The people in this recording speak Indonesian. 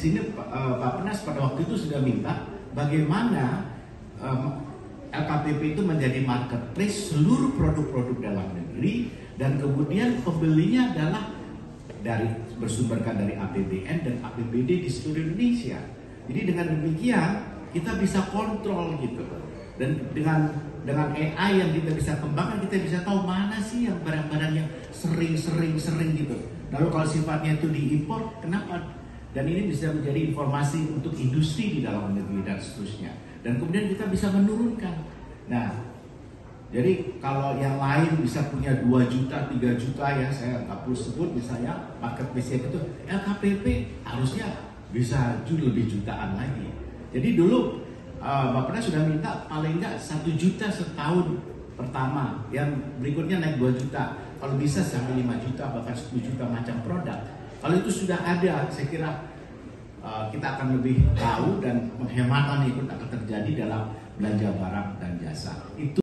Sini Pak Penas pada waktu itu sudah minta bagaimana LKPP itu menjadi marketplace seluruh produk-produk dalam negeri, dan kemudian pembelinya adalah bersumberkan dari APBN dan APBD di seluruh Indonesia. Jadi dengan demikian kita bisa kontrol gitu, dan dengan AI yang kita bisa kembangkan, kita bisa tahu mana sih yang barang-barang yang sering gitu. Lalu kalau sifatnya itu diimpor, kenapa? Dan ini bisa menjadi informasi untuk industri di dalam negeri dan seterusnya. Dan kemudian kita bisa menurunkan. Nah, jadi kalau yang lain bisa punya 2 juta, 3 juta ya, saya nggak perlu sebut misalnya marketplace itu, LKPP harusnya bisa lebih jutaan lagi. Jadi dulu Bapak Penas sudah minta paling nggak 1 juta setahun pertama, yang berikutnya naik 2 juta. Kalau bisa sampai 5 juta, bahkan 10 juta macam produk. Kalau itu sudah ada, saya kira kita akan lebih tahu dan penghematan ikut akan terjadi dalam belanja barang dan jasa. Itu